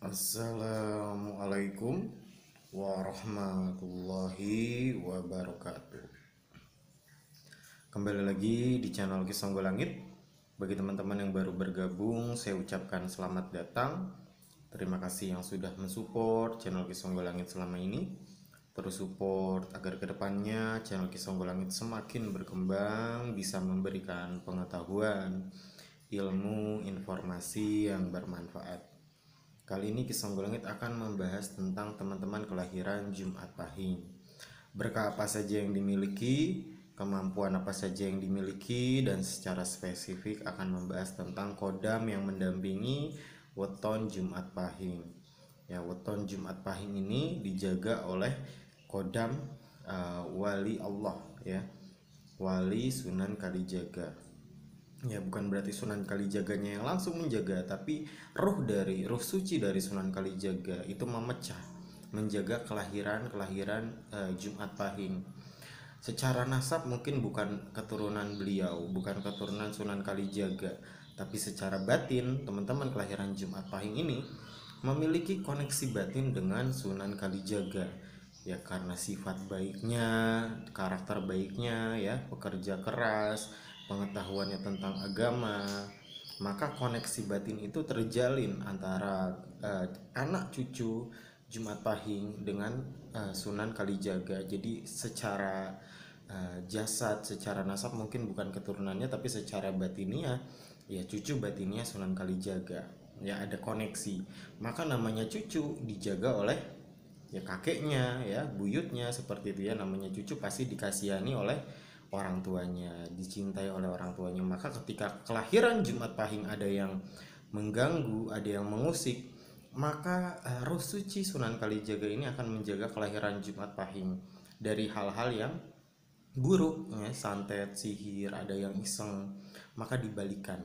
Assalamualaikum warahmatullahi wabarakatuh. Kembali lagi di channel Kisonggo Langit. Bagi teman-teman yang baru bergabung, saya ucapkan selamat datang. Terima kasih yang sudah mensupport channel Kisonggo Langit selama ini. Terus support agar kedepannya channel Kisonggo Langit semakin berkembang, bisa memberikan pengetahuan, ilmu, informasi yang bermanfaat. Kali ini Kisonggo Langit akan membahas tentang teman-teman kelahiran Jumat Pahing. Berkah apa saja yang dimiliki, kemampuan apa saja yang dimiliki, dan secara spesifik akan membahas tentang kodam yang mendampingi weton Jumat Pahing. Ya, weton Jumat Pahing ini dijaga oleh kodam wali Allah, ya, wali Sunan Kalijaga. Ya, bukan berarti Sunan Kalijaganya yang langsung menjaga, tapi roh suci dari Sunan Kalijaga itu memecah menjaga kelahiran Jumat Pahing. Secara nasab mungkin bukan keturunan beliau, bukan keturunan Sunan Kalijaga, tapi secara batin teman-teman kelahiran Jumat Pahing ini memiliki koneksi batin dengan Sunan Kalijaga. Ya, karena sifat baiknya, karakter baiknya, ya, pekerja keras, pengetahuannya tentang agama, maka koneksi batin itu terjalin antara anak cucu Jumat Pahing dengan Sunan Kalijaga. Jadi secara jasad, secara nasab mungkin bukan keturunannya, tapi secara batinnya ya cucu batinnya Sunan Kalijaga. Ya, ada koneksi. Maka namanya cucu dijaga oleh ya kakeknya, ya buyutnya, seperti itu ya. Namanya cucu pasti dikasihani oleh orang tuanya, dicintai oleh orang tuanya. Maka ketika kelahiran Jumat Pahing ada yang mengganggu, ada yang mengusik, maka roh suci Sunan Kalijaga ini akan menjaga kelahiran Jumat Pahing dari hal-hal yang buruk, ya, santet, sihir, ada yang iseng, maka dibalikan.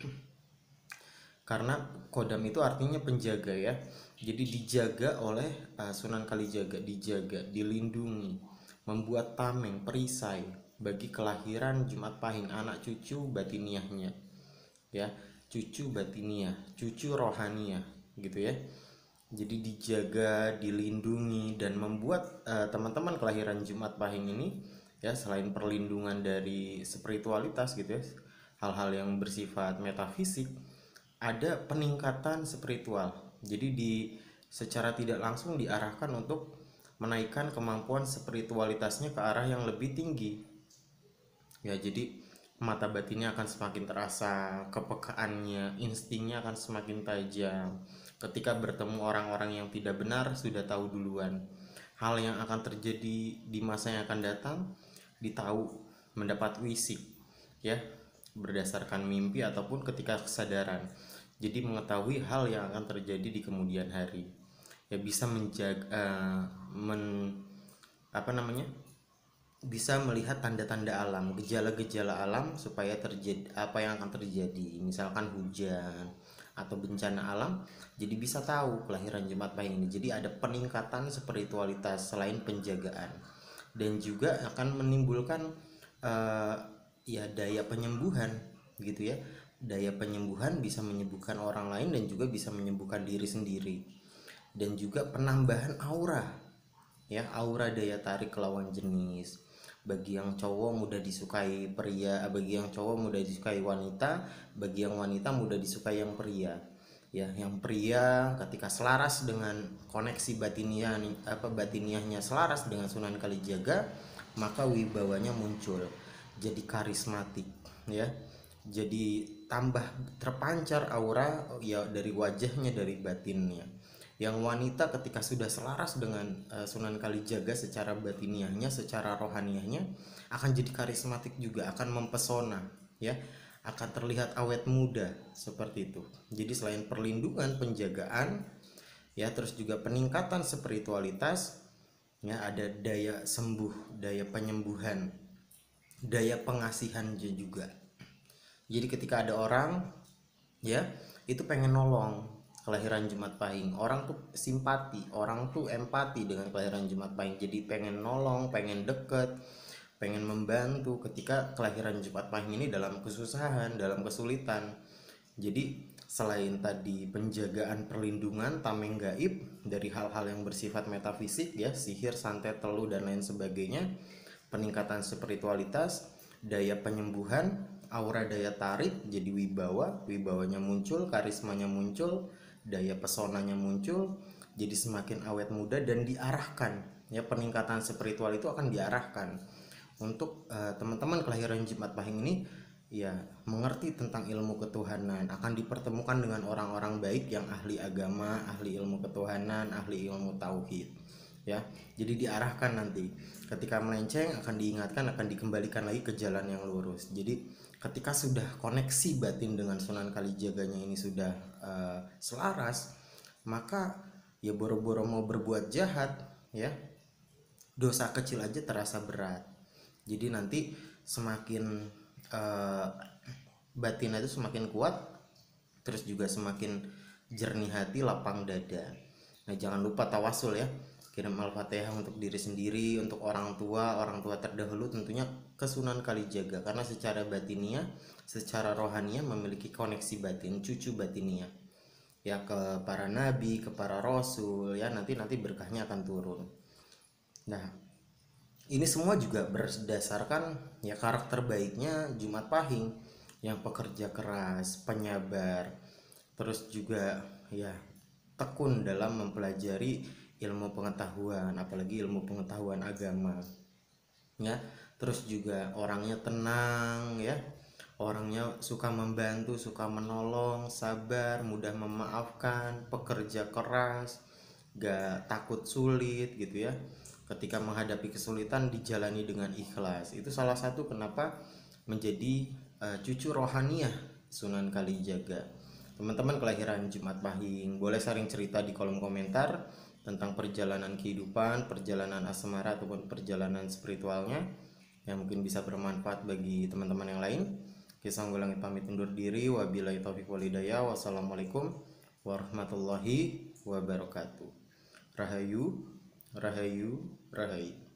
Karena kodam itu artinya penjaga, ya. Jadi dijaga oleh Sunan Kalijaga, dijaga, dilindungi, membuat tameng, perisai bagi kelahiran Jumat Pahing, anak cucu batiniahnya, ya, cucu batiniah, cucu rohaniah, gitu ya. Jadi dijaga, dilindungi, dan membuat teman-teman kelahiran Jumat Pahing ini, ya, selain perlindungan dari spiritualitas, gitu ya, hal-hal yang bersifat metafisik, ada peningkatan spiritual. Jadi secara tidak langsung diarahkan untuk menaikkan kemampuan spiritualitasnya ke arah yang lebih tinggi. Ya, jadi mata batinnya akan semakin terasa, kepekaannya, instingnya akan semakin tajam. Ketika bertemu orang-orang yang tidak benar, sudah tahu duluan hal yang akan terjadi di masa yang akan datang, ditahu, mendapat wisik, ya, berdasarkan mimpi ataupun ketika kesadaran. Jadi mengetahui hal yang akan terjadi di kemudian hari, ya, bisa menjaga bisa melihat tanda-tanda alam, gejala-gejala alam, supaya terjadi apa yang akan terjadi, misalkan hujan atau bencana alam, jadi bisa tahu kelahiran Jumat Pahing ini. Jadi ada peningkatan spiritualitas selain penjagaan, dan juga akan menimbulkan ya daya penyembuhan, gitu ya. Daya penyembuhan bisa menyembuhkan orang lain dan juga bisa menyembuhkan diri sendiri. Dan juga penambahan aura, ya, aura daya tarik lawan jenis. Bagi yang cowok mudah disukai pria, bagi yang cowok mudah disukai wanita, bagi yang wanita mudah disukai yang pria. Ya, yang pria ketika selaras dengan koneksi batiniahnya selaras dengan Sunan Kalijaga, maka wibawanya muncul, jadi karismatik, ya. Jadi tambah terpancar aura, ya, dari wajahnya, dari batinnya. Yang wanita ketika sudah selaras dengan Sunan Kalijaga secara batiniahnya, secara rohaniahnya, akan jadi karismatik juga, akan mempesona, ya, akan terlihat awet muda, seperti itu. Jadi selain perlindungan, penjagaan, ya, terus juga peningkatan spiritualitas, ya, ada daya sembuh, daya penyembuhan, daya pengasihan juga. Jadi ketika ada orang, ya, itu pengen nolong kelahiran Jumat Pahing, orang tuh simpati, orang tuh empati dengan kelahiran Jumat Pahing, jadi pengen nolong, pengen deket, pengen membantu ketika kelahiran Jumat Pahing ini dalam kesusahan, dalam kesulitan. Jadi Selain tadi penjagaan perlindungan tameng gaib dari hal-hal yang bersifat metafisik ya, sihir, santet, teluh dan lain sebagainya, peningkatan spiritualitas, daya penyembuhan, aura daya tarik, jadi wibawanya muncul, karismanya muncul, daya pesonanya muncul, jadi semakin awet muda dan diarahkan ya. Peningkatan spiritual itu akan diarahkan untuk teman-teman kelahiran Jumat Pahing ini ya, mengerti tentang ilmu ketuhanan, akan dipertemukan dengan orang-orang baik yang ahli agama, ahli ilmu ketuhanan, ahli ilmu tauhid ya. Jadi diarahkan, nanti ketika melenceng akan diingatkan, akan dikembalikan lagi ke jalan yang lurus. Jadi ketika sudah koneksi batin dengan Sunan Kalijaganya ini sudah selaras, maka ya boro-boro mau berbuat jahat ya, dosa kecil aja terasa berat. Jadi nanti semakin batin itu semakin kuat, terus juga semakin jernih hati, lapang dada. Nah, jangan lupa tawasul ya, kirim Al-Fatihah untuk diri sendiri, untuk orang tua terdahulu tentunya ke Sunan Kalijaga, karena secara batinia, secara rohania memiliki koneksi batin, cucu batinia ya, ke para nabi, ke para rasul ya, nanti berkahnya akan turun. Nah, ini semua juga berdasarkan ya karakter baiknya Jumat Pahing yang pekerja keras, penyabar, terus juga ya tekun dalam mempelajari ilmu pengetahuan, apalagi ilmu pengetahuan agama ya. Terus juga orangnya tenang ya, orangnya suka membantu, suka menolong, sabar, mudah memaafkan, pekerja keras, gak takut sulit gitu ya. Ketika menghadapi kesulitan dijalani dengan ikhlas. Itu salah satu kenapa menjadi cucu rohaniah Sunan Kalijaga. Teman-teman kelahiran Jumat Pahing boleh sharing cerita di kolom komentar tentang perjalanan kehidupan, perjalanan asmara ataupun perjalanan spiritualnya yang mungkin bisa bermanfaat bagi teman-teman yang lain. Kisah Langit pamit undur diri. Wabillahi taufiq wal hidayah. Wassalamualaikum warahmatullahi wabarakatuh. Rahayu, rahayu, rahayu.